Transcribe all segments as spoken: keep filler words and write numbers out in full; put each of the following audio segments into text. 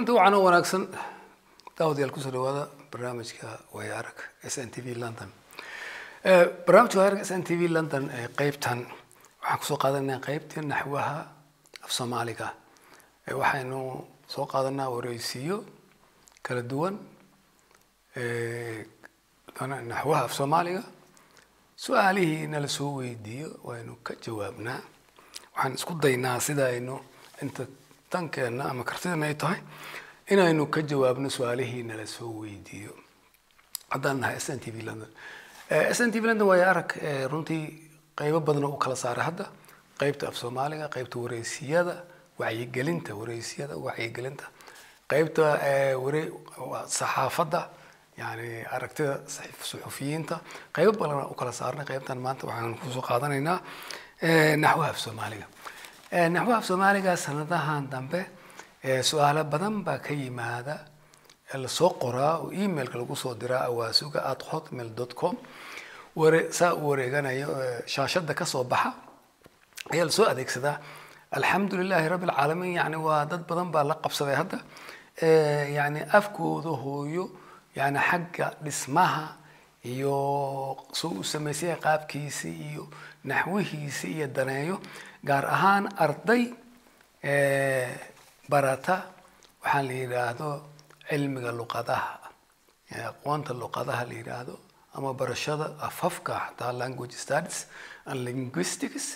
kulanti wacan wanaagsan daawadayaal ku soo dhawaada barnaamijka Wayarag S N T V London ee barnaamijka Wayarag S N T V London ee qaybtan waxaan ku soo qaadanaa qaybta naxwaha af Soomaaliga ee waxaanu soo qaadanaa wareysiyo kala duwan ee naxwaha af Soomaaliga su'aalihi nala soo weydiiyo waanu ka jawaabnaa waxaan isku daynaa sida aynu inta tankeena ama kartidana ay tahay inaynu ka jawaabno su'aalihi nala soo weydiiyo haddaan nahay S N T V London S N T V London way arag runtii qaybo badan oo kala saaray hadda qaybta af Soomaaliga qaybta wareysiyada wacyigelinta wareysiyada wacyigelinta qaybta warey saxaafada يعني أركتها صحفيين تا قيب بلا وكلا صارنا قيب تان ما أنت وحنا نخصو قادنا هنا نحوها في سوماليا نحوها في سوماليا سنة هان به سؤال بدن بكي ماذا السوقرا وإيميل كلو صدرا أو سوق أطحط ميل دوت كوم ورسا ورجعنا شاشة دك صباحا هي السؤال ذيك سدا الحمد لله رب العالمين يعني وادد بدن باللقب سدا هذا يعني أفكو ذهويو يعني حق اسمها يو سو سمسيه قاب كيسي يو نحوه سي الدنايو قار أهان أرضي اه براتا وحان ليرادو علم اللغة يعني قوانت اللغة ليرادو أما برشادة أففكا حتى language studies and linguistics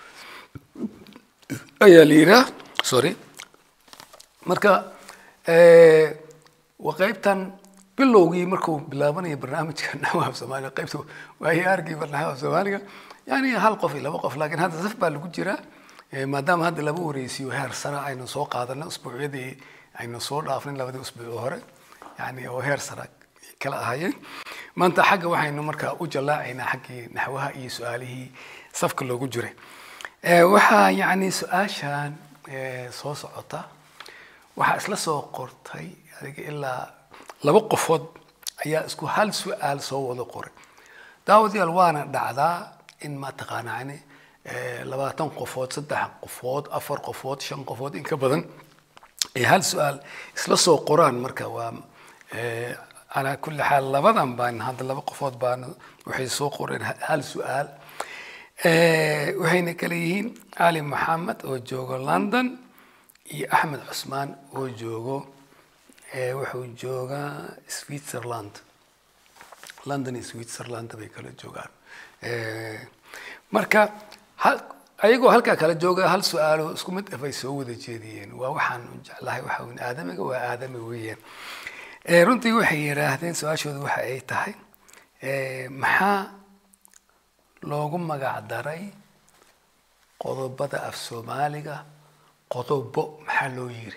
أي ليرا سوري مركا اه وقيبتان bilowgii markuu bilaabanay barnaamijka naxwaha Soomaaliga qaybtu way argay barnaamijka Soomaaliga yani hal qof iyo laba qof laakiin hadda saf baa lagu jira maadaama hadda laba wareysiyo heer sare aynu soo qaadanay usbuucyadii aynu soo dhaafnay labadii usbuuc hore yani oo heer sare kala ahaayeen maanta xagga waxaynu markaa u jalaacaynaa xaggii naxwaha iyo su'aalihii safka loogu jiray ee waxa yani su'aashan soo socota waxa isla soo qortay adiga ilaa laba qofood ayaa isku hal su'aal soo wada qoray daawadayaal waana dhacdaa in ma taqaanaani labaatan qofood saddex qofood afar qofood shan qofood in ka badan ee hal su'aal isla soo qoraan marka waa ala kulli xaal labadan baan hadda laba qofood baan waxay soo qoreen hal su'aal ee waxayna kala yihiin Ali Maxamed oo jooga London iyo Ahmed Cusmaan oo jooga wuxuu joogaa Switzerland London iyo Switzerland bay kala joogaan marka ayagoo halka kala jooga hal su'aalo isku mid ah ay soo wada jeediyeen waa waxaan jeclahay waxa uu aadamiga waa aadami weeyaan ee runtii waxay yiraahdeen su'aashoodu waxa ay tahay ee maxaa loogu magac daray qodobada af Soomaaliga qodobo maxaa loo yiri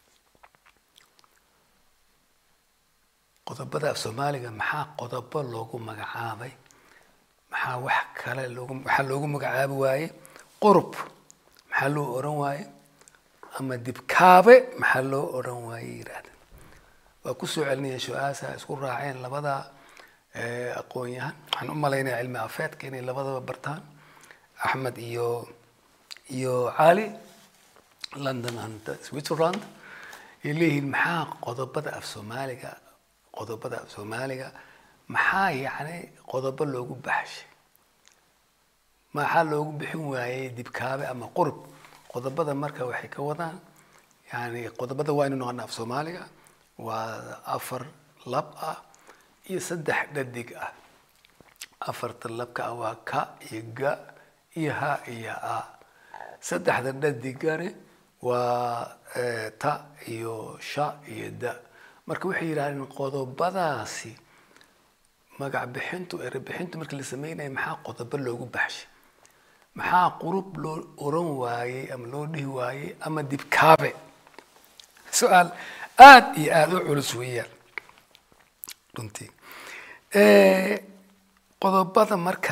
qodobada af Soomaaliga maxaa qodobo loogu magacaabay maxaa wax kale loogu waxa loogu magacaabay waaye qurb maxaa loo oran waaye ama dibkaabe maxaa loo oran waaye yiraahdo waa ku soo celinaya su'aasha isku raaceen labada ee aqoonyahan waxaan u maleynaa cilmi afeedka inay labadaba bartaan Ahmed iyo iyo Ali London and Switzerland ilaahi maxaa qodobada af Soomaaliga qodobada af Soomaaliga maxaa yani qodobo loogu baxshay maxaa loogu bixin waayay dibkaabe ama qurb qodobada marka waxay ka wadaan yani qodobada waa inuu noqon af Soomaaliga waa afar lab ah iyo saddex dhadig ah afarta labka waa ka iyo ga iyo ha iyo a saddexda dhadigane waa ta iyo sha iyo da marka waxay yiraahdeen qodobadaasi magac bixintu ee bixintu marka la sameeyay maxaa qodobo loogu baxshay maxaa qurub loo oran waayay ama loo dhihi waayay ama dibkaabe su'aal aad iyo aad u culus weeyaan runtii ee qodobada marka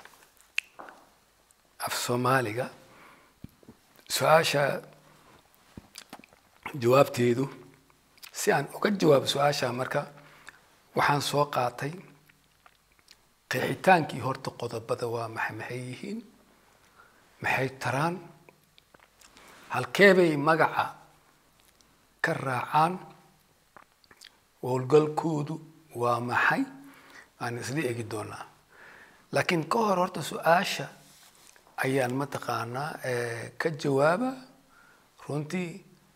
af Soomaaliga su'aasha jawaabteedu si aan uga jawaab su'aasha marka waxaan soo qaatay qeexitaankii horta qodobada waa maxay yihiin maxay taraan halkee bay magaca ka raacaan howlgalkoodu waa maxay aan isla eegi doonaa laakiin ka hor horta su-aasha ayaan mataqaanaa ka jawaaba runtii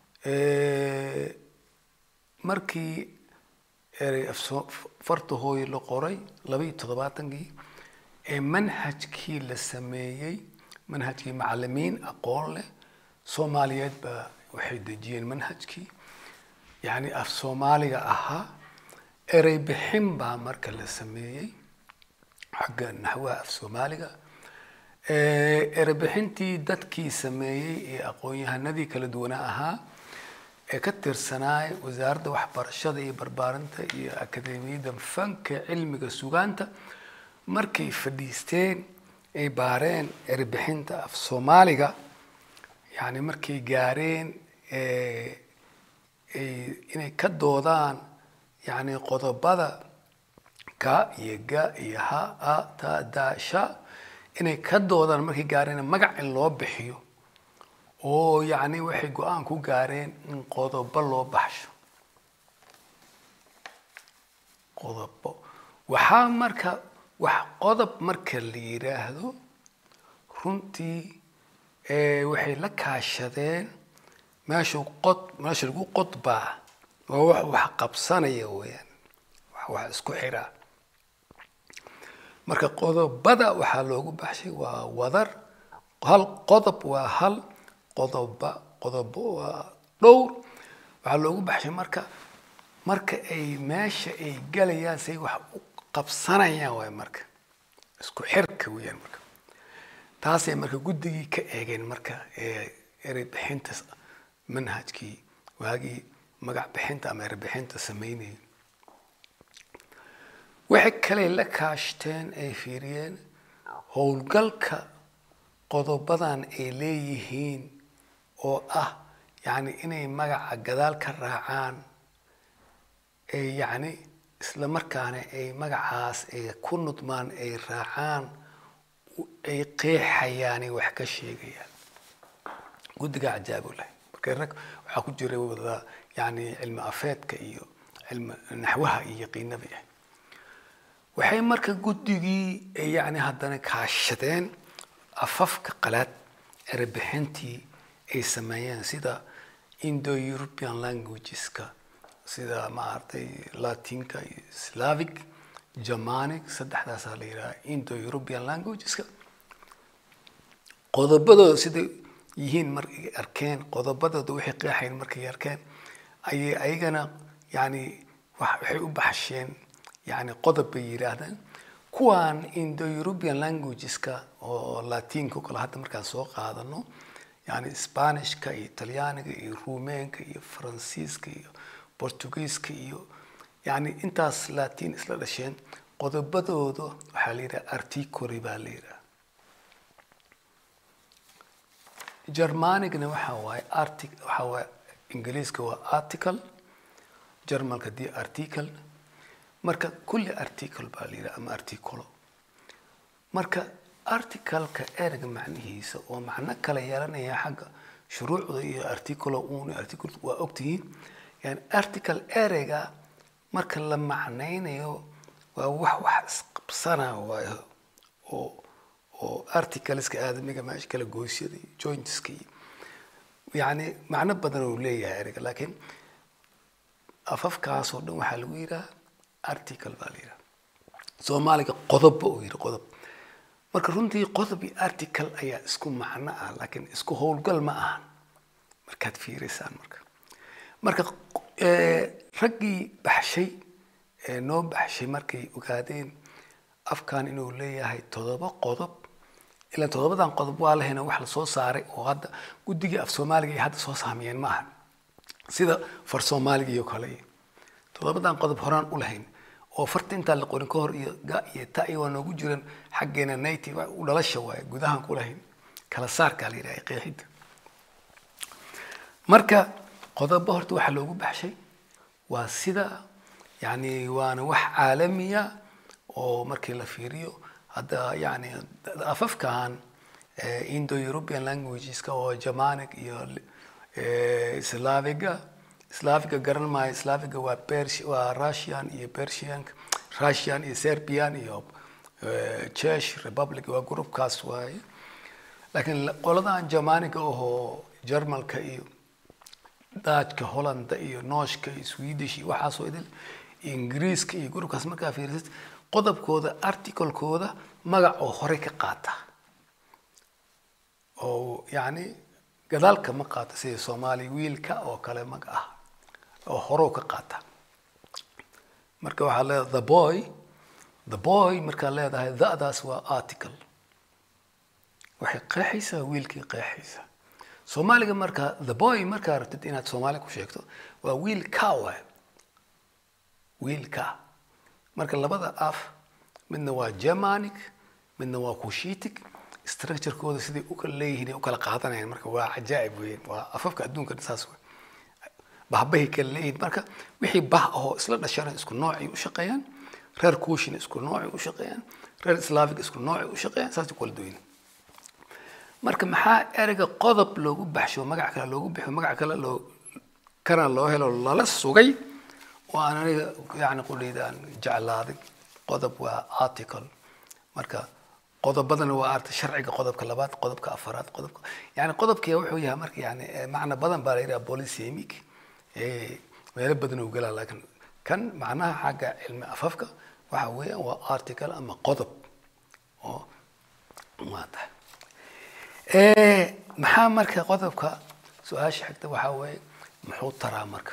markii erey farta hooyo la qoray laba iyo toddobaatankii ee manhajkii la sameeyey manhajkii macallimiin aqoon leh Soomaaliyeed baa waxay dejiyeen manhajkii yani af Soomaaliga ahaa erey bixin baa marka la sameeyey xagga naxwaha af Soomaaliga erey bixintii dadkii sameeyey ee aqoon-yahanadii kala duwan ahaa ee ka tirsanay wasaaradda waxbarashada iyo barbaarinta iyo akademiyada fanka cilmiga sugaanta markay fadhiisteen ay baareen erey bixinta af Soomaaliga yani markay gaareen ee inay ka doodaan yani qodobada ka iyo ga iyo ha a ta da sha inay ka doodaan markay gaareen magac in loo bixiyo oo yani waxay go'aan ku gaareen in qodobo loo baxsho qodobo waxa marka wax qodob marka la yiraahdo runtii ee waxay la kaashadeen meesha qod meesha lagu qodba oo wax wax qabsanaya weeyaan wax wax isku xira marka qodobada waxa loogu baxshay waa wadar hal qodob waa hal qodoba qodobo waa dhowr waxa loogu baxshay marka marka ay meesha ay galayaan say wax u qabsanayaan way marka isku xirka weeyaan marka taasay marka guddigii ka eegeen marka ee erey bixinta manhajkii waagi magac bixinta ama erey bixinta sameynay waxa kale la kaashteen ay fiiriyeen howlgalka qodobadan ay leeyihiin oo ah yani inay magaca gadaal ka raacaan ee yani isla markaana ay magacaas ay ku nudmaan ay raacaan ay qeexayaan wax ka sheegayaan guddiga ajaab leh marka rag waxa ku jiray wada yani cilmi afeedka iyo cilmi naxwaha iyo qiinada yahay waxay marka guddigii yani haddana kaashadeen afafka qalaad erey bixintii ay sameeyeen sida Indo-European languageska sida maartay Latinka iyo Slavic Germanic saddexdaas la yiraahdo Indo-European languageska qodobadooda sida yihiin markay arkeen qodobadooda waxay qeexayeen markay arkeen ay ayagana yani waxay u baxsheen yani qodob bay yiraahdaan kuwan Indo-European languageska oo Latinka kala hadda markaan soo qaadano yani Spanishka iyo Talyaaniga iyo Ruumeenka iyo Faransiiska iyo Portugiiska iyo yani intaas Latin isla dhasheen qodobadooda waxa la yiraahdaa articoli baa la yiraahdaa Germanicna waxa waay article waxa waay Ingiriiska waa article Germanka di article marka kulli article baa la yiraahdaa ama articolo marka article-ka ereyga macnihiisa oo macno kala yeelanaya xagga shuruucda iyo articolo uun article waa ogtihiin yani article ereyga marka la macnaynayo waa wax wax isqabsana waa oo oo articleska aadamiga meesha kala goosyada jointska yani macno badan uu leeyahay ereyga laakiin afafkaas oo dhan waxa lagu yiraahdaa article baa la yiraahdaa Soomaaliga qodob oo yiri qodob marka runtii qodob iyo article ayaa isku macno ah laakiin isku howlgal ma aha markaad fiirisaan marka marka ee ragii baxshay ee noo baxshay markay ogaadeen afkaan inuu leeyahay todoba qodob ila todobadan qodob waa lahayna wax la soo saaray oo hadda guddiga af Soomaaliga ay hadda soo saamiyeen ma aha sida far Soomaaliga iyo kale todobadan qodob horaan u lahayn oo farta inta la qorin ka hor iyo ga iyo ta iyo noogu jiran xaggeena native u dhalasho waay gudahan ku lahayn kala saarka la yiraahdo qeexida marka qodobo horta waxa loogu baxshay waa sida yani waana wax caalamiya oo markii la fiiriyo hadda yani afafkan Indo-European languageska oo Germanic iyo Slaviga Slaviga garan maayo Slaviga waa Persian waa Russian iyo Persian Russian iyo Serbian iyo Czech Republic waa groupkaas waaye laakiin qoladan Germaniga oo Jarmalka iyo Dutchka Hollanda iyo Nooshka iyo Swedish iyo waxa soo idil Ingiriiska iyo groupkaas markaa fiirisid qodobkooda article-kooda magac oo hore ka qaata oo yani gadaalka ma qaata sida Soomaali wiilka oo kale mag ah oo hore ka qaata marka waxa la the boy the boy marka leedahay da'daas waa article waxay qeexaysaa wiilkii qeexaysa Soomaaliga marka the boy marka rabtid inaad Soomaali ku sheegto waa wiilka waa wiilka marka labada af midna waa Germanic midna waa Cushitic structure-kooda sidii u kala leeyihiin u kala qaadanayaan marka waa ajaa'ib weyn waa afafka adduunka saas weyn bahbahi kala leeyihiin marka wixii bah oo isla dhashaan isku nooc u shaqeeyaan reer Kushin isku nooc u shaqeeyaan reer Slavic isku nooc u shaqeeyaan saas ku kala duwan marka maxaa erayga qodob loogu baxsho magac kale loogu bixo magac kale loo kana loo helo lala sugay oo aan aniga yaani qulidaan jeclaaday qodob waa article marka qodobadan waa arta sharciga qodobka labaad qodobka afaraad qodobka yaani qodobkii wuxuu yahay marka yaani macna badan baa leeyahay polysemic ee meel badan oo galaa laakiin kan macnaha xagga cilmi afafka waxa weeyaan waa article ama qodob oo maanta ee maxaa marka qodobka su'aasha xigta waxa weey muxuu taraa marka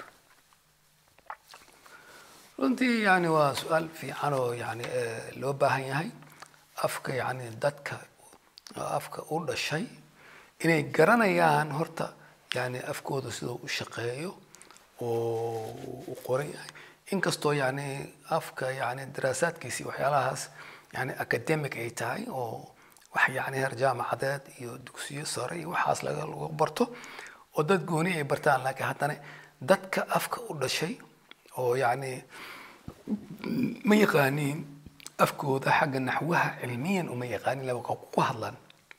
runtii yani waa su'aal fiican oo yani loo baahan yahay afka yani dadka afka u dhashay inay garanayaan horta yani afkooda sidoo u shaqeeyo oo u qoray inkastoo yani afka yani daraasaadkiisa waxyaalahaas yani academic ay tahay oo wax yani heer jaamacadeed iyo dugsiyo sare iyo waxaas laga lagu barto oo dad gooni ay bartaan laakiin haddana dadka afka u dhashay oo yani ma yaqaaniin afkooda xagga naxwaha cilmiyan uma yaqaanin laba ku hadlaan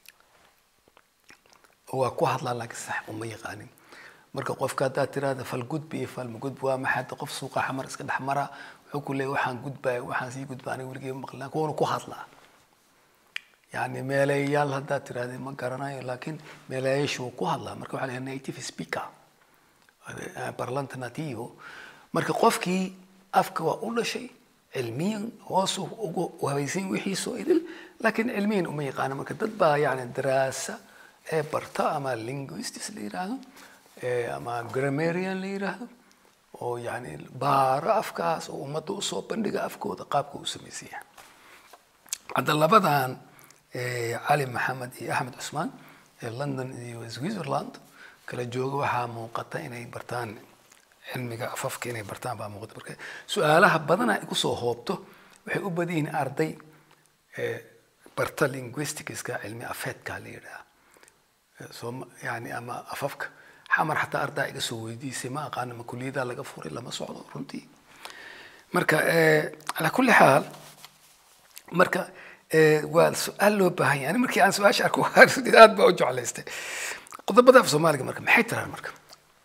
oo ku hadlaan laakiin sax uma yaqaanin marka qofka hada tirada fal gudbi fal gudb waa maxad qof suuqa xamar iska dhaxmara wuxuu ku leeyahay waxaan gudbay waxaan sii gudbaanay weligeey maqlaan koona ku hadlaa يعني ملايال هذا ترى هذه ما قرنا لكن ملايش وكو هذا مركب على native speaker برلنت ناتيو مركب قفكي أفكوا أول شيء علميا واصو وهايزين وحيسو إدل لكن علميا أمي قانا مركب تدبا يعني دراسة برتا أما linguistics اللي يراهو أما grammarian اللي يراهو أو يعني بارا أفكاس وما توصو بندقى أفكو تقابكو سميسيا هذا اللبدان علي محمد iyo Ahmed Usman ee London iyo Switzerland kala jooga waxa muuqata inay bartaan cilmiga afafka inay bartaan baa muuqata marka su'aalaha badan ay ku soo hoobto waxay u badiyeen arday ee barta linguistics-ka cilmi afeedka leeyahay soo yani ama afafka xamar hatta arday iga soo weydiisay ma aqaan ma kulliyada laga furay lama socdo runtii marka ee ala kulli xaal marka والسؤال لو باهي يعني مركي عن سؤال شاركوا هاد بوجع ليست قضبة في سومالي مركب محيط ترى المركب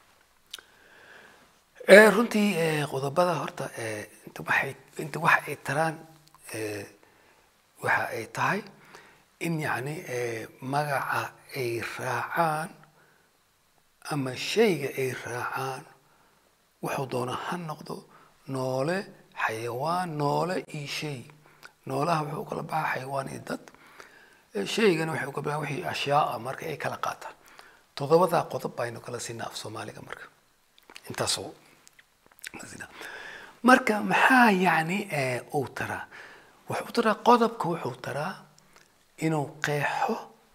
رنتي قضبة هرتا انت محيط انت واحد تران واحد تاي ان يعني مقع اي راعان اما الشيء اي راعان وحضونا هالنقضو نولة حيوان نولة اي شيء noolaha wuxuu kala baxaa xayawaan iyo dad sheeygana wuxuu ka baxaa wixii ashyaa marka ay kala qaataan todobada qodob baynu kala siinaa af Soomaaliga marka intaas oo nasina marka maxaa yaani ee uu tara wuxuu tara qodobka wuxuu tara inuu qeexo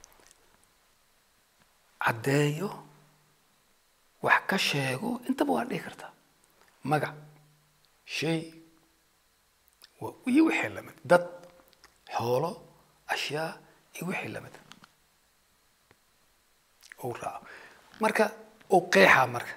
cadeeyo wax ka sheego inta waa dhigi kartaa magac shay ويوحي لمن دد حوله أشياء يوحي لمن أورا مركا أو قيحة مركا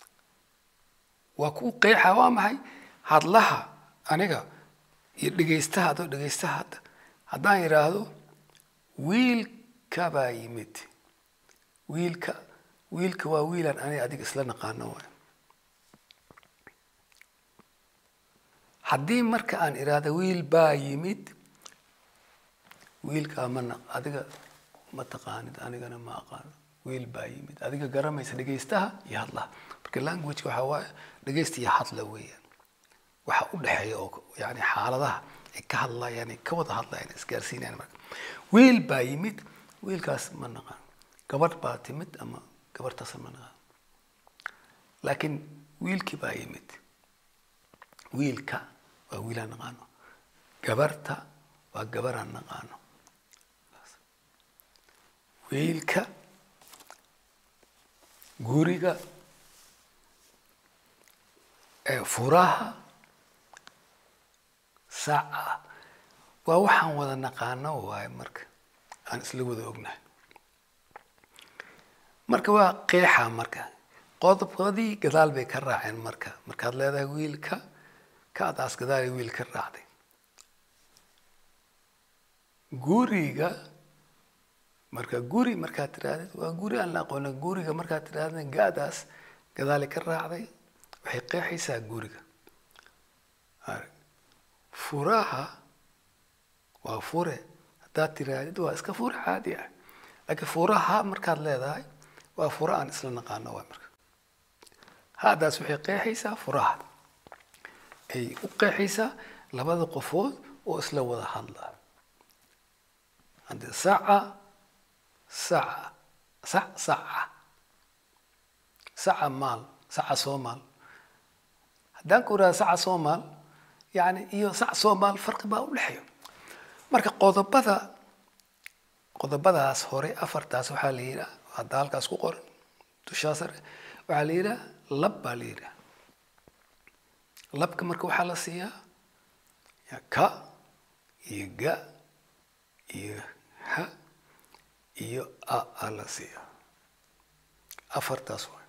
وكو قيحة وامحي هاد لها أنيقا يدقيستها دو دقيستها هدان يرادو ويل كبا يمت ويل كا ويل كوا ويلا أنا أديك إسلانا قانوا haddii marka aan iraado wiil baa yimid wiilka amana adiga ma taqaanid anigana ma aqaano wiil baa yimid adiga garamaysa dhageystaha iyo hadlaha marka language waxa waa dhageysta iyo hadla weeyaan waxa u dhaxeeyo oo yani xaaladaha ay ka hadlayaan ka wada hadlayaan isgaarsiinayaan marka wiil baa yimid wiilkaas ma naqaan gabadh baa timid ama gabartaas ma naqaan laakiin wiilkii baa yimid wiilka waa wiil aan naqaano gabarta waa gabar aan naqaano wiilka guriga ee furaha saca waa waxaan wada naqaano waay marka aan isla wada ognahay marka waa qeexa marka qodobadii gadaal bay ka raaceen marka markaad leedahay wiilka kaadaas gadaal wiil ka raacday guriga marka guri markaad tiraahdo waa guri aan la aqoon guriga markaad tiraahdo gaadaas gadaal ka raacday waxay qeexaysaa guriga furaha waa fure hadaad tiraahdo waa iska fure caadi ah laakiin furaha markaad leedahay waa fura aan isla naqaano waa marka hadaas waxay qeexaysaa furaha ay u qeexaysaa labada qofood oo isla wada hadla عند ساعة ساعة ساعة ساعة ساعة مال ساعة صومال هدان كورا ساعة صومال يعني إيو ساعة صومال فرق بقى ولحيو مركا قضبضا قضبضا هوري أفرتاس وحاليرا هدالك أسكو قر تشاسر وحاليرا لب باليرا لبك مركا وحالسيا يا كا يجا يا ها iyo a ala siya afartaas way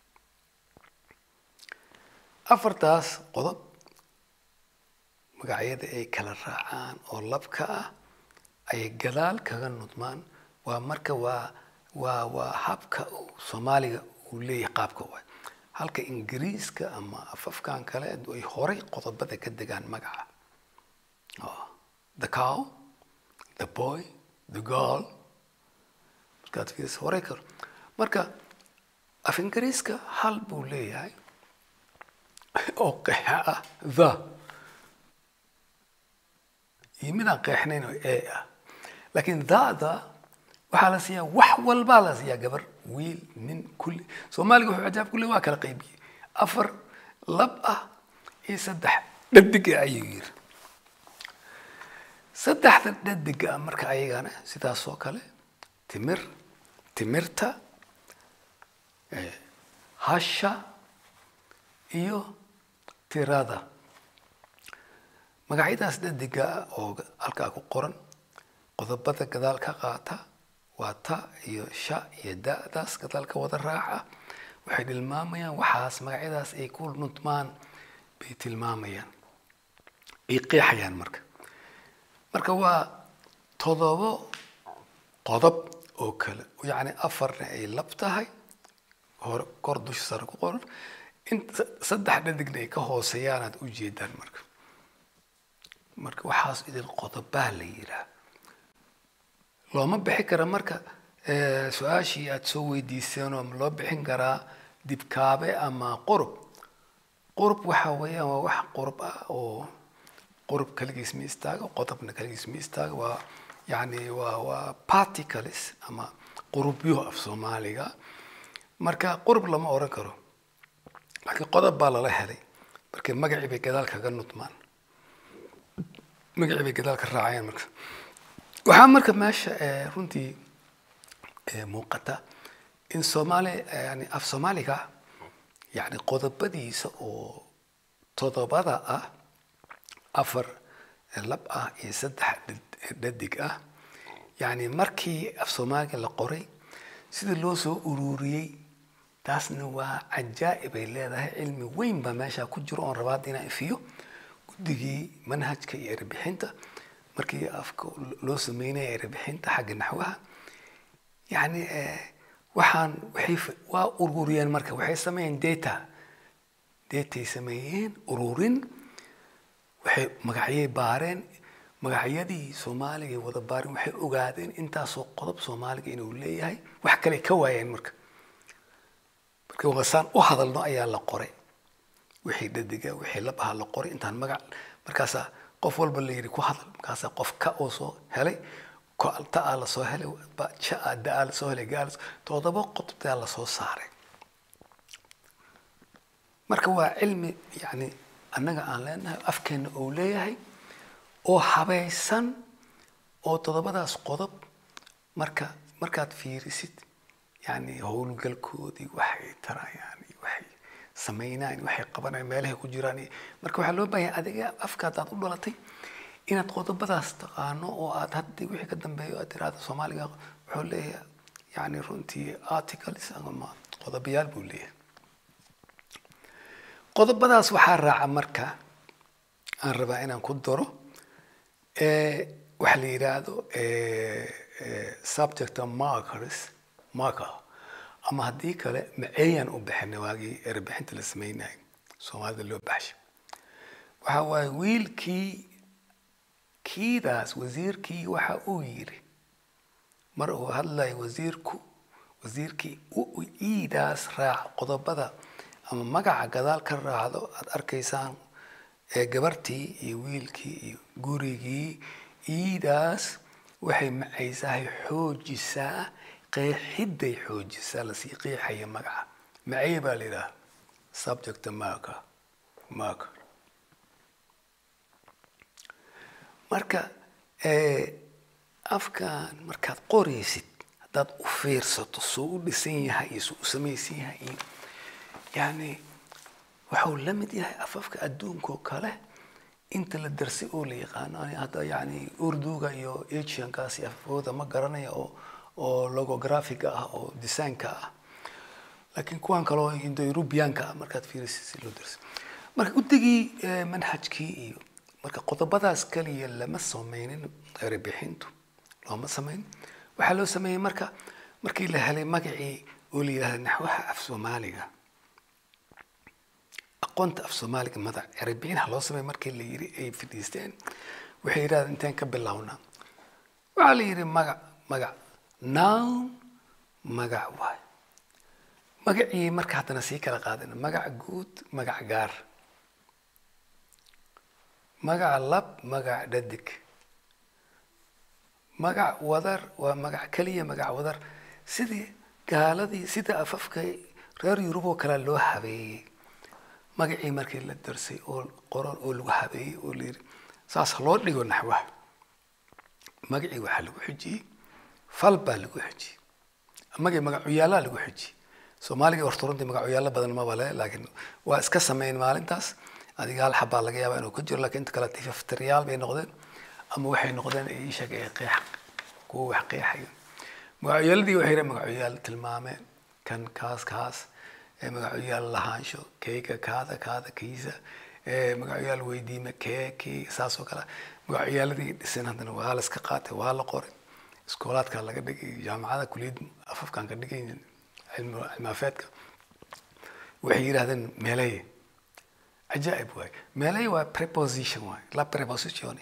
afartaas qodob magacyada ay kala raacaan oo labka ah ay gadaal kaga nudmaan waa marka waa waa waa habka Soomaaliga uu leeyahay qaabka way halka Ingiriiska ama afafkan kale ay horay qodobada ka degaan magaca oh the cow the boy the girl قاعد في سوريكر مركا أفنكريسكا هل بولي هاي أوقع ذا يمنا قحنين إيه لكن ذا ذا وحالسيا وحول بالسيا قبر ويل من كل سومالي وحو عجاب كل واكل قيبي أفر لبأ يسدح ددق عيير سدح ددق مركا عييغانا سيدا سوكالي تمر تمرتا هاشا iyo tirada magacyadaas dadiga oo halka ku qoran qodobada gadaal ka qaata waa ta iyo sha iyo daadaas gadaal ka wada raaca waxay tilmaamayaan waxaas magacyadaas ay ku nutmaan bay tilmaamayaan ay qeexayaan marka marka waa todobo qodob oo kale yani afarna ay lab tahay hor kor dush sar ku qoran inta saddex dhadigna ay ka hooseeyaan aad u jeedaan marka marka waxaas idin qodobaa la yiraa looma bixi kara marka ee su'aashii aad soo weydiiseen oo loo bixin karaa dibkaabe ama qurb qurb waxa weeyaan waa wax qurb ah oo qurb kaligiis ma istaago qodobna kaligiis ma istaago waa يعني waa particles ama qurubyo af Soomaaliga marka qurb lama oran karo laakiin qodob baa la helay marka magaci bay gadaal kaga nutmaan magaci bay gadaal ka raacayaan marka waxa marka meesha runtii muuqata in Soomaali yani af Soomaaliga yani qodobadiisa oo todobada ah afar lab ah iyo saddex dhadig ah yani markii af Soomaaliga la qoray sida loo soo ururiyay taasna waa ajaa'ib ay leedahay cilmi weyn ba meesha ku jiro oo rabaad inay fiyo gudigii manhajka iyo erbixinta markii afka loo sameeyay erbixinta xagga naxwaha yani waxaan waxay waa ururiyeen marka waxay sameeyeen data data sameeyeen ururin waxay magacyay baareen magacyadii Soomaaliga wada baareen waxay ogaadeen intaasoo qodob Soomaaliga inuu leeyahay wax kale ka waayeen marka marka wasan u hadalno ayaa la qoray wixii dadiga wixii la baha la qoray intaan magac markaas qof walba la yiri ku hadal markaas qof ka oo soo helay ko alta ala soo helay ba jaada ala soo helay gaal todoba qodob la soo saaray marka waa cilmi yani annaga aan leenahay afkeena oo leeyahay oo habaysan oo todobadaas qodob marka markaad fiirisid yani howlgalkoodii waxay tarayaan waxay sameynaan waxay qabanayaan meelaha ku jiraan marka waxa loo baahan adiga afkaad aad u dhalatay inaad qodobadaas taqaano oo aad hadii wixii ka dambeeyo aad tiraahdo Soomaaliga wuxuu leeyahay yani runtii articles ama qodobayaal buu leeyahay qodobadaas waxa raaca marka aan rabaa inaan ku daro ee waxa la yiraahdo ee subject markers marker ama hadii kale macayan u bixin waagi erbixinta la sameeyay Soomaalida loo baxshay waxa way wiilkii kiidaas wasiirkii waxa uu yiri mar uu hadlay wasiirku wasiirkii uu iidaas raac qodobada ama magaca gadaal ka raacdo aad arkaysaan ee gabartii iyo wiilkii iyo gurigii iidaas waxay macaysahay xoojisaa qeexiday xoojisaa la sii qeexaya magaca macay baa leeyahay subject marker marker marka ee afkaan markaad qoraysid hadaad u fiirsato soo u dhisan yahay iyo soo u samaysan yahay yani waxuu la mid yahay afafka adduunka kale inta la darsi oo la yaqaan hada yani urduga iyo asiankaas afooda ma garanaya oo oo logographic ah oo design-ka ah laakiin kuwan kale oo Indo-European-ka markaad fiirisid loo darsi marka udigii manhajkii iyo marka qodobadaas kaliya lama sameeynin erbixintu lama sameeyin waxa loo sameeyay marka markii la helay magacii oo la yiraahdo naxwaha af Soomaaliga aqoonta af Soomaaliga madax erbixin loo sameeyay markii la yiri ay fidisteen waxay yiraahdeen intaan ka bilowna waxa la yiri magac magac noun magac waay magacii marka hadana si kala qaadana magac guud magac gaar magac lab magac dhadig magac wadar waa magac kaliya magac wadar sidii gaaladii sida afafka reer Yurub oo kala loo habeeyay magacii markii la darsay oo qoran oo lagu habeeyay oo leer saas loo dhigo naxwaha magacii waxa lagu xijiyay fal baa lagu xijiyay magacii magac yaala lagu xijiyay Soomaaliga hortoontii magac yaala badan ma bale laakiin waa iska sameeyeen maalintaas adiga hal xabaa laga yaabaa inuu ku jiro laakiin inta kale tifaftriyaal bay noqdeen ama waxay noqdeen ay shaqay qeex kuwa wax qeexay magacyaladii waxay magacyaal tilmaameen kan kaas kaas ee magacyaal lahaansho keega kaada kaada kiisa ee magacyaal weydiima keeki saasoo kala magacyaladii dhisan hadana waa la iska qaatay waa la qoray iskoolaadka laga dhigay jaamacada kuliyad afafkan ka dhigay cilmi cilmaafeedka waxay yiraahdeen meelay ajaib way meelay waa preposition way la preposition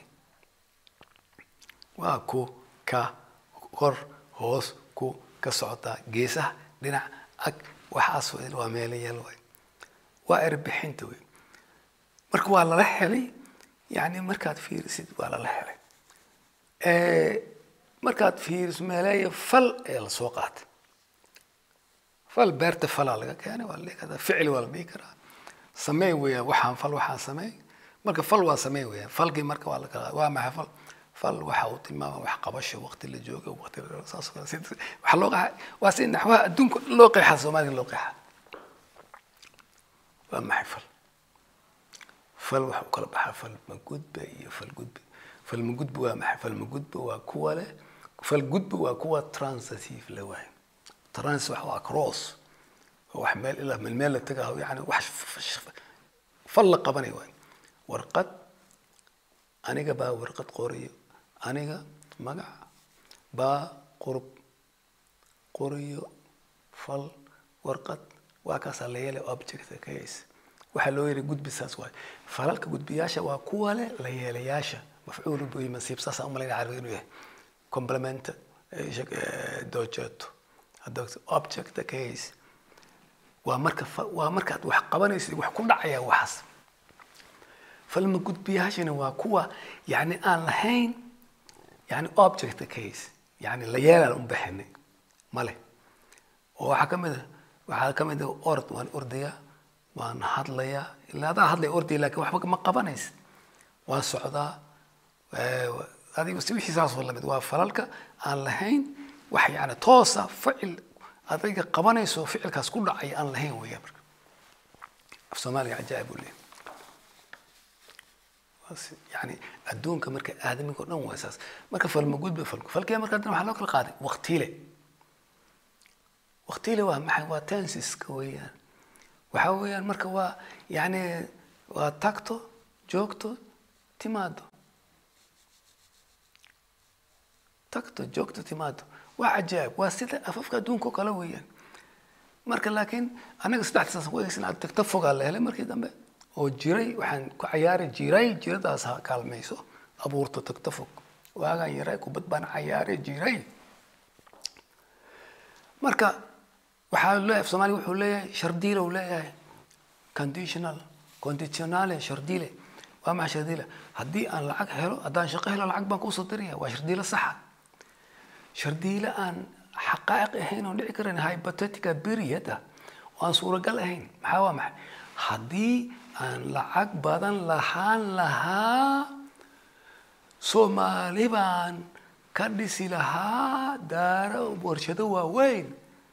waa ku ka kor hoos ku ka socota geesaha dhinac ag waxaas waa meelay way waa erbixinta way marka waa la helay yani markaad fiirisid waa la helay ee markaad fiiris meelay fal ee la soo qaatay fal beerta fal laga keenay waa leeyahay ficil wal bikra samee weeyaa waxaan fal waxaan samee marka fal waa samee weeyaa falkii marka waa la kala waa maxay fal fal waxa uu tilmaamay wax qabasho waqti la joogo waqti saas oo kale waxa loo qaxay waa si naxwaha adduunka loo qeexay Soomaaliga loo qeexay waa maxay fal fal waxa kala baxay fal ma gudba iyo fal gudba fal ma gudba waa maxay fal ma gudba waa kuwa leh fal gudba waa kuwa transitive la waay trans waxa waa cross wax meel ila meel meel la tagay yani wax fal la qabanay way warqad aniga baa warqad qoriyo aniga magac baa qurb qoriyo fal warqad waa ka saleeyay object case waxa loo yiri gudbi saas waay falalka gudbiyaasha waa kuwa leh la yeelayaasha mafcuul bihi mansiib saas ama la carbiyo inuu yahay complement dojato hada object case waa marka waa marka wax qabanaysid wax ku dhacaya waxas falma gudbiyaashana waa kuwa yani aan lahayn yani object case yani la yeelal u bixinay male oo waxa kamid waxa kamid ord waan ordaya waan hadlaya ilaa daa hadlay ordi laakiin waxba ma qabanaysid waan socdaa adigu si wixii saas wala mid waa falalka aan lahayn wax yani toosa ficil adiga qabanayso ficilkaas ku dhacay aan lahayn weeyaa marka af Soomaaliga ajaa'ib u leeyahay يعني أدون كمرك آدمي كنا هو أساس مرك فالموجود بفلك فالكيا مرك عندنا محلو كل قاضي وقتيله وقتيله وهم حوا تنسيس كويا وحويا مرك هو يعني وتاكتو جوكتو تيمادو تاكتو جوكتو تيمادو وعجائب واسيد أفكار دون كوكالويا مرك لكن أنا قصدت أحساس كويس إن تكتفوا على هلا مرك دم oo jiray waxaan ku ciyaari jiray jiradaas ha kaalmayso abuurta tagtafog waagaan yaray ku badbaan ciyaari jiray marka waxa loo Soomaali wuxuu leeyahay shardiile uu leeyahay conditional conditional shardiile waa ma shardiile hadii aan lacag helo hadaan shaqo helo lacag baan ku soo diriyaa waa shardiile sax shardiile aan xaqaa'iq ahayn oo dhici karin hypothetical period oo aan suuragal ahayn maxaa waa maxay hadii aan lacag badan lahaan lahaa Soomaali baan ka dhisi lahaa daaro warshado waaweyn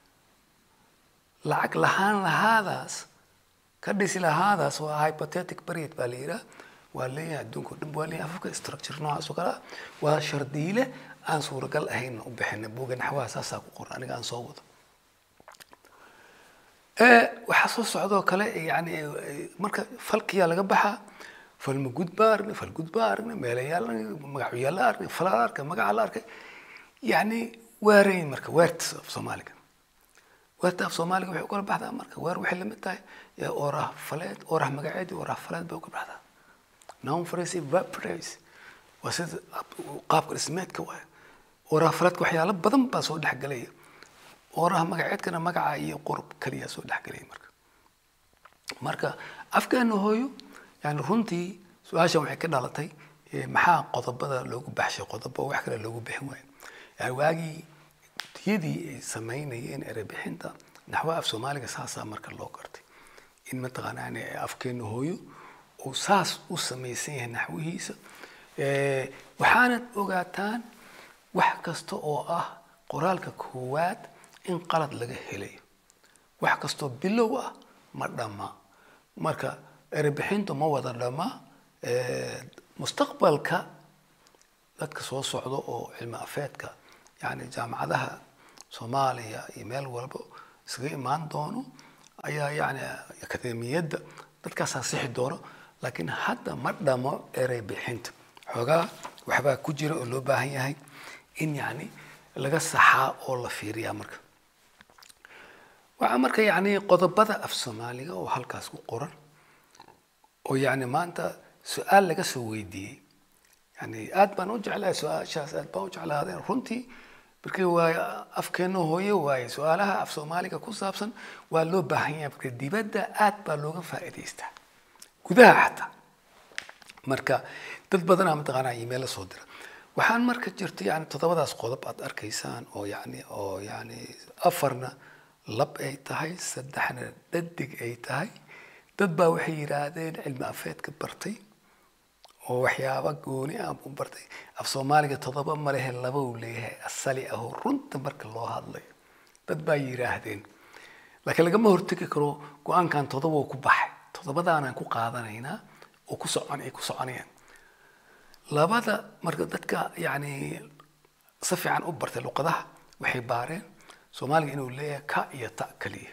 lacag lahaan lahaadaas ka dhisi lahaadaas waa hypothetical period baa la yiraahdaa waa leeyahay adduunka dhan waa leeyahay afka structure noocaas oo kale waa shardiile aan suuragal ahayn u bixinay buugan xawaas asaa ku qoran aniga aan soo wado waxa soo socdo kale yani marka falkiya laga baxa falma gudbaar fal gudbaar meelayaal magacyada falaarka magaca yani waarey marka weerta Soomaaliga weerta Soomaaliga wuxuu kala baxdaa marka weer wixii lamid tahay ya orah faleed orah magaceedi orah faleed baa ka baxdaa noun phrase verb phrase wasid qaabka ismeedka waa orah faleed waxyaalo badan baa soo dhaxgalaya oraha magaceedkana magaca iyo qurb kaliya soo dhaxgalay marka marka afkaan hooyo yani runtii su'aasha waxay ka dhalatay maxaa qodobada loogu baxshay qodobo wax kale loogu bixin waayo yani waagi tiyadii sameynayeen erebixinta naxwa af Soomaaliga saasa marka loo gartay in ma taqaanaan afkaan hooyo oo saas u sameeyay yahay naxwihiisa ee waxaana ogaataan wax kasta oo ah qoraalka koowaad in qalad laga helay wax kasto bilow ah ma dhama marka erebixintu ma wada dhama ee mustaqbalka dadka soo socdo oo cilmi afeedka yani jaamacadaha Soomaaliya iyo meel walba isaga imaan doono ayaa yani akademiyada dadka saasixi doono laakiin hadda ma dhamo erebixinta xogaa waxba ku jira oo loo baahan yahay in yani laga saxaa oo la fiiriyaa marka waxa marka yani qodobada af Soomaaliga oo halkaas ku qoran oo yani maanta su'aal laga soo weydiiyay yani aad baan u jeclahay su'aashaas aad baan u jeclahay runtii markii waa afkeena hooyo waay su'aalaha af Soomaaliga ku saabsan waa loo baahan yahay marka dibadda aad baa looga faa'iideystaa gudaha xataa marka dad badan ama taqaana email soo dira waxaan marka jirto yani todobadaas qodob aad arkaysaan oo yani oo yani afarna lab ay tahay saddexna dhadig ay tahay dad baa waxay yiraahdeen cilmi afeedka bartay oo waxyaabo gooni ah u bartay af Soomaaliga todoba ma leh laba uu leeyahay asali ah runta marka loo hadlay dad baa yiraahdeen laakiin laga ma hortagi karo go'aankan todoba ku baxay todobadaan ku qaadanaynaa oo ku socon ay ku soconayaan labada marka dadka yani si fiican u bartay luqadaha waxay baareen Soomaaliga inuu leeyahay ka iyo ta kaliya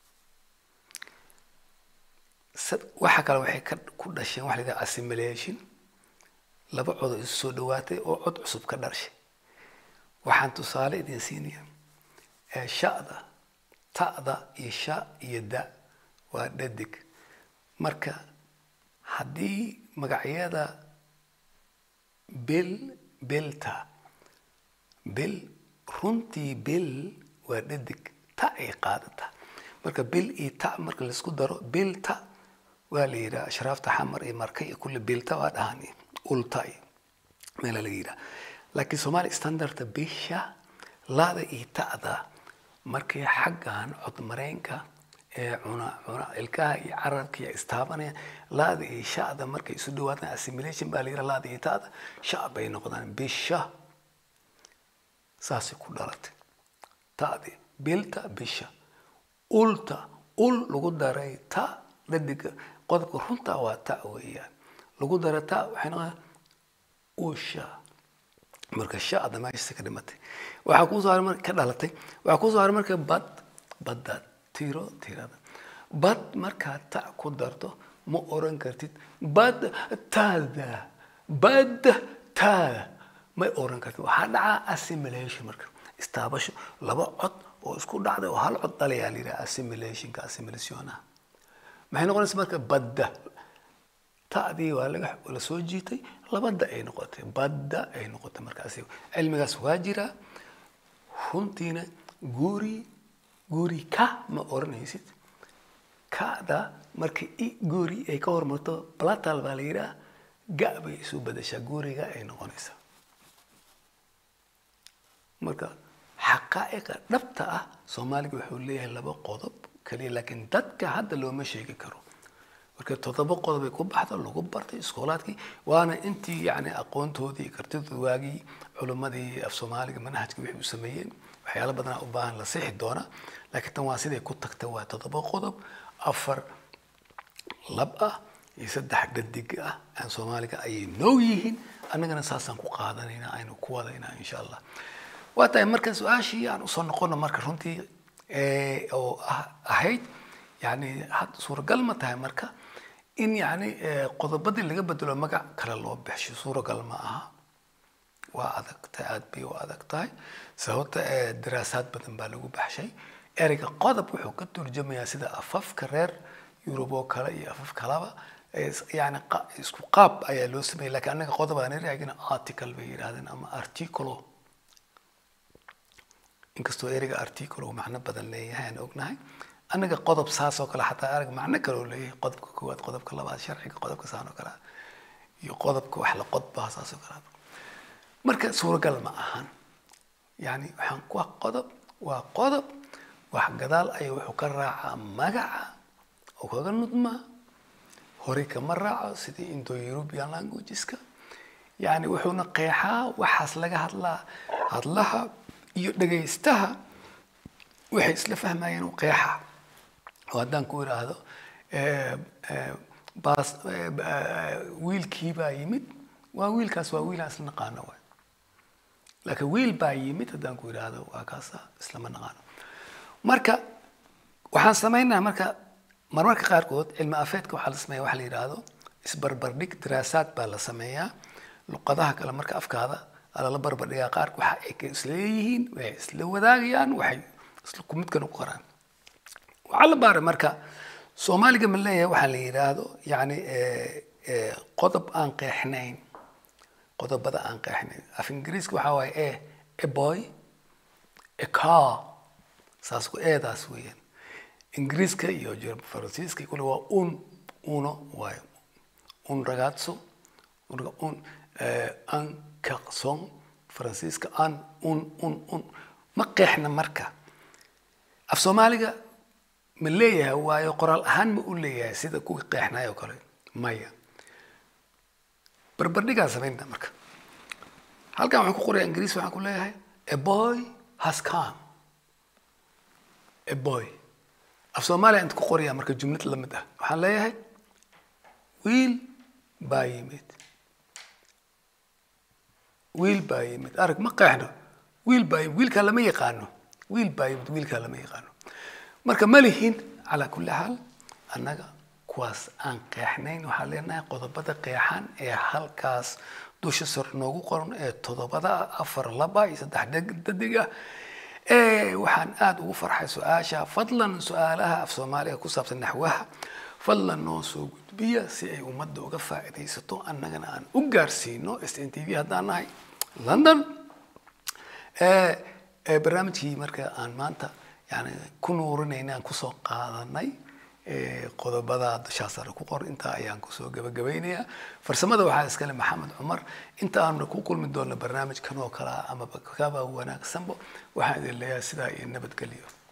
waxa kale waxay ku dhasheen wax la yiraahdo assimilation laba cod isu soo dhawaatay oo cod cusub ka dhashay waxaan tusaale idin siinayaa ee shada ta'da iyo sha iyo da waa dhadig marka haddii magacyada bil bilta bil runtii bil waa dhadig ta ay qaadata marka bil iyo ta marka la isku daro bilta waa la yiraahdaa ashraafta xamar iyo markay kulli bilta waa dhahani ultay meel la yiraahdaa laakiin Somali standard bisha laada iyo ta'da markay xaggan cod mareenka ee cuna cuna ilkaha iyo carabka iyo istaabanaya laada iyo shaada markay isu dhawaadaan assimilation baa la yiraahdaa laada iyo ta'da shaab ay noqdaan bisha saasi ku dhalatay ta'di bilta bisha ulta ul lagu daray ta dhadiga qodobka runta waa ta weeyaan lagu daray ta waxayna usha marka shaada ma iska dhimatay waxa ku soo marka ka dhalatay waxa ku soo marka bad badda tiro tirada bad marka ta ku darto ma oran kartid bad taada bad ta ma oran kartid waxa dhaca assimilation marka istaabasho laba cod oo isku dhacday oo hal cod dhalaya la yiraahdaa assimilation ka assimilationa maxay noqonaysaa marka badda taadii waa laga wala soo jiitay labada ay noqotay badda ay noqotay markaas cilmigaas waa jira runtiina guri guri ka ma oranaysid kaada markii i guri ay ka hormarto platal baa la yiraahdaa gaabay isu badashaa guriga ay noqonaysaa marka xaqaa'iqa dhabta ah Soomaaliga wuxuu leeyahay laba qodob kaliya laakiin dadka hadda looma sheegi karo marka todoba qodob ay ku baxdo lagu bartay iskoolaadkii waana intii yani aqoontoodii kartidooda waagii culimadii af Soomaaliga manhajka wixii u sameeyeen waxyaalo badan u baahan la sixi doona laakiin tan waa sidii ku tagtay waa todoba qodob afar lab ah iyo saddex dhadig ah aan Soomaaliga ay noo yihiin annagana saasaan ku qaadanayna aynu ku wadaynaa insha Allah واتاي مركز واشي يعني وصلنا قلنا مركز runtii ee oo ahayd yani had suura galma tahay marka in yani qodobadii laga bedelo magac kala loo bixiyo suura galma aha waa adag tahay aad bay u adag tahay sababta daraasad badan baa lagu baxshay ereyga qodob wuxuu ka turjumayaa sida afafka reer Yurub oo kale iyo afaf kalaba yani isku qaab ayaa loo sameeyay laakiin anaga qodob aan raacina article bay yiraahdeen ama article inkastoo ereyga article uu macno badan leeyahay aan ognahay anaga qodob saas oo kale xataa arag macno kale oo leeyahay qodobka koowaad qodobka labaad sharciga qodobka saan oo kale iyo qodobka wax la qodbaa saas oo kale marka suuragal ma ahan yani waxaan ku qodob waa qodob wax gadaal ay wuxuu ka raacaa magaca oo kaga nudma hore kama raaco sidii Indo European languageska yani wuxuuna qeexaa waxaas laga hadlaa hadlaha iyo dhageystaha waxay isla fahmayeen oo qeexa oo haddaan ku iraahdo ee baas wiilkii baa yimid waa wiilkaas waa wiil asna naqaano way laakiin wiil baa yimid haddaan ku iraahdo waa kaas isla ma naqaano marka waxaan sameynaa marka marmarka qaarkood cilmi afeedka waxa la sameeyaa waxa la yiraahdo isbarbardhig daraasaad baa la sameeyaa luqadaha kale marka afkaada ala la barbardhigaa qaar waxa ay ka isleeyihiin way isla wadaagayaan waxay isla ku mid kan u qoraan waxa la baaray marka Soomaaliga ma leeyahay waxa la yiraahdo yani ee qodob aan qeexnayn qodobada aan qeexnayn af Ingiriiska waxa way ee a boy a car saas ku eedaas weeyaan Ingiriiska iyo Jarmal Faransiiska kullu waa un uno way un ragazzo un an كقصون فرنسيسك أن أن أن أن ما قحنا مركا في سوماليا من ليه هو يقرأ الأهم يقول ليه سيدا كوي قحنا يقول مايا بربرديكا سمينا مركا هل كان معكو قرأ إنجليزي وعكو ليه a boy has come a boy في سوماليا أنت كو قرأ مركا جملة لمدة وحال ليه ويل بايمت ويل بايمت أرك ما قاعنا ويل بايم ويل كلام يقانو ويل بايمت ويل كلام يقانو مركب ملهين على كل حال أنك كواس أن قاحنين وحالينا قضبة قاحان إيه هالكاس دوش سر نوجو قرن إيه تضبط أفر لبا يصدق دق دقيقة إيه وحن آد وفرح سؤاشا فضلا سؤالها في سوماليا كوسابس نحوها fadlan noo soo gudbiya si ay ummadda uga faa'iidaysato annagana aan u gaarsiino S N T V haddaan nahay London ee barnaamijkii marka aan maanta yani ku nuurinayna aan kusoo qaadanay qodobada dashaasar ku qor inta ayaan ku soo gabagabeynaya farsamada waxa iska leh Maxamed Cumar inta aan ku kulmi doono barnaamij kan oo kala ama kaba wanaagsanba waxaan idin leeyahay sida ay nabad galiyo